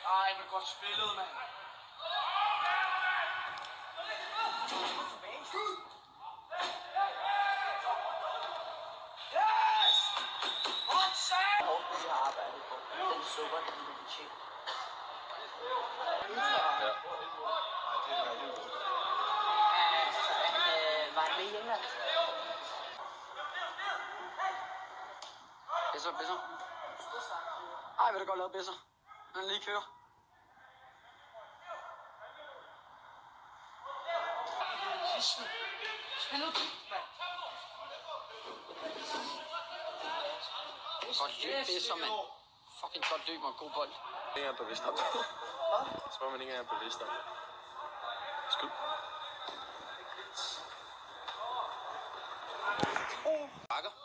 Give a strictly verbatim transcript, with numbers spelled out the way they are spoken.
Ej, hvor godt spillet, mand. Yes! Godt sagt! Og vi har arbejdet på den sukker, den vil vi tjekke. Ja. Var han med i England? Bedser, bedser. Ej, vil du godt lave bedser. Han lige kører. Spil nu dybt, mand. Godt løb, bedser, mand. Fucking godt løb og en god bold. Ingen er bevidst om det. Så var man ikke engang bevidst om det. Skud. Bakker.